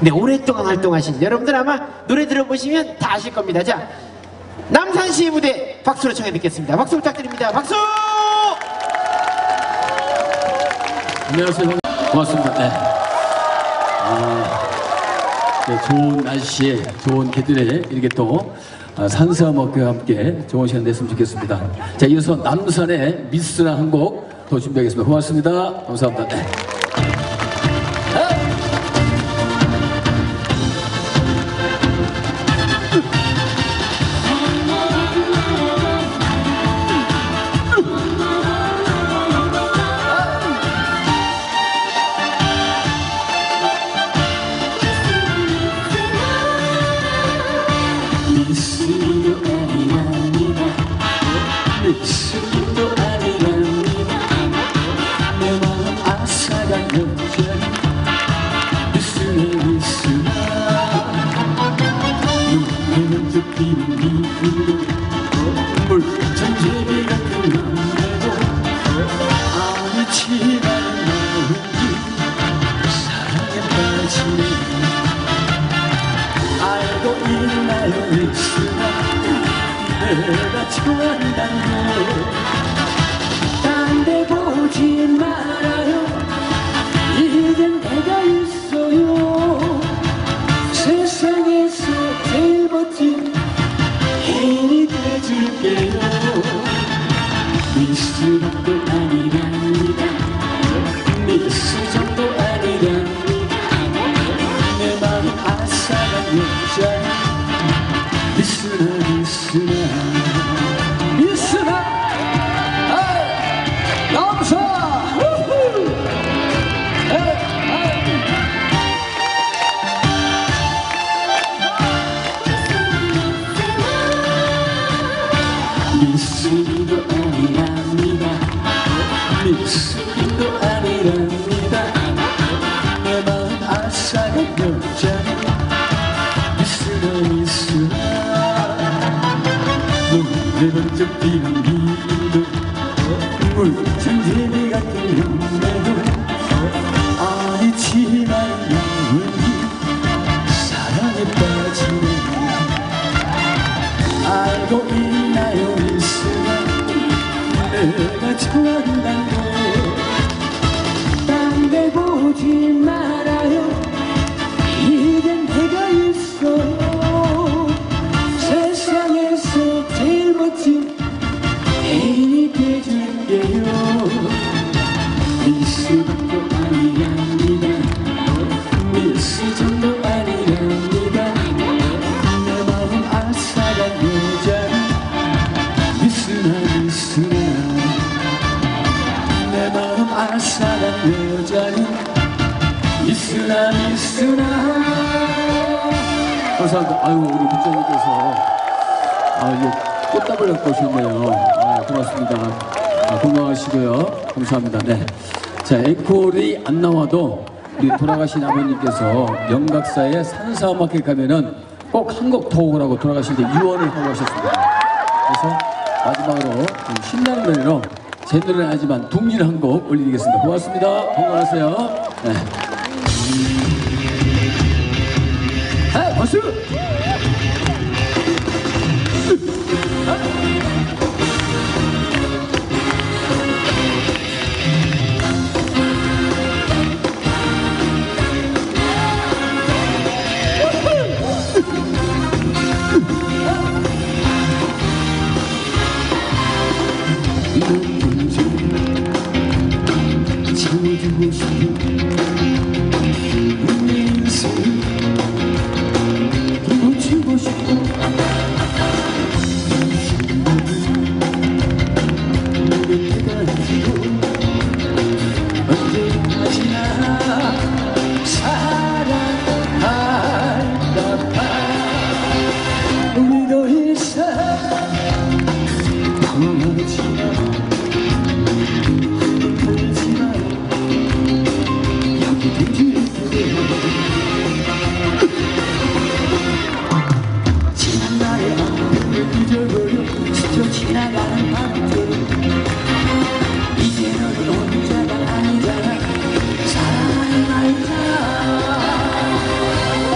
네, 오랫동안 활동하신 여러분들 아마 노래 들어보시면 다 아실 겁니다. 자, 남산시의 무대 박수로 청해 듣겠습니다. 박수 부탁드립니다. 박수! 안녕하세요. 고맙습니다. 네. 네, 좋은 날씨에 좋은 계절에 이렇게 또 산사음악회와 함께 좋은 시간 냈으면 좋겠습니다. 자, 이어서 남산의 미스나 한 곡 더 준비하겠습니다. 고맙습니다. 감사합니다. 네. 내가 좋아한다는 딴 데 보지 말아요. 이젠 내가 있어요. 세상에서 제일 멋진 애인이 돼줄게요. 미스 정도 아니랍니다. 미스 정도 아니랍니다. 내 마음 아싸한 여자 미스나 미스나 미스나 남산 미스도 아니랍니다. 미스도 아니랍니다. 내 마음 아싸한 여자 미스나 미스나 내 번쩍 피는 미도 물천재미 같은 용매도 아니지만 영원히 사랑에 빠지네. 알고 있나요 미스가 내가 좋아한다는 딴 데 보지 말아요. 이젠 내가 있어요. 세상에서 제일 멋진 애인이 돼줄게요. 미스 정도 아니랍니다. 미스 정도 아니랍니다. 내 마음 아싸한 여자 미스나 미스나 내 마음 아싸한 여자는 미스나 미스나. 감사합니다. 아유, 우리 부장님께서 이게 꽃다발 갖고 오셨네요. 고맙습니다. 건강하시고요. 감사합니다. 네. 자, 앵콜이 안 나와도 우리 돌아가신 아버님께서 영각사의 산사음악회 가면은 꼭 한 곡 더 오라고 돌아가시는데 유언을 하고 하셨습니다. 그래서 마지막으로 좀 신나는 노래로 제 노래는 아니지만 둥지를 한 곡 올리겠습니다. 고맙습니다. 건강하세요. 네. 박수! 지워주고 싶은 내 인생 묻히고 싶고 내 곁에 가지고 언제까지나 사랑할까봐 우리 더 이상 방황하지 마. 지난날의 아픔을 잊어버려 스쳐 지나가는 밤들 이제 너는 혼자가 아니잖아. 사랑하지 말자.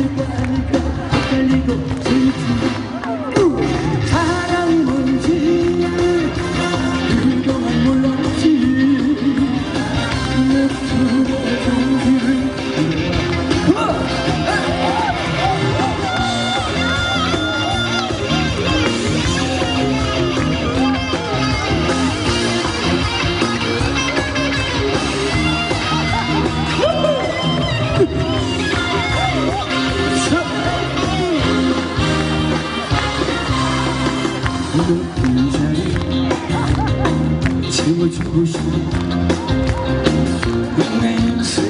지나가니까 헷갈리고 슬픈 사랑이 뭔지 그동안 몰랐지 내 품에 종기를 이 자리 채워주고 싶어 내 인생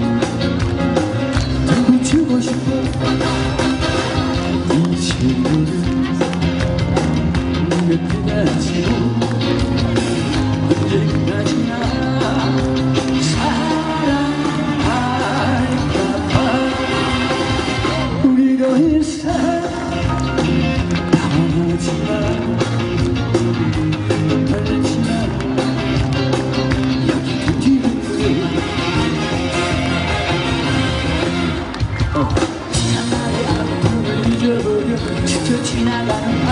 더 붙이고 싶어 이 친구를 눈에 피다치고 언제까지나 사랑할까봐 우리가 일상 당하지만 잊어버려 스쳐 지나가는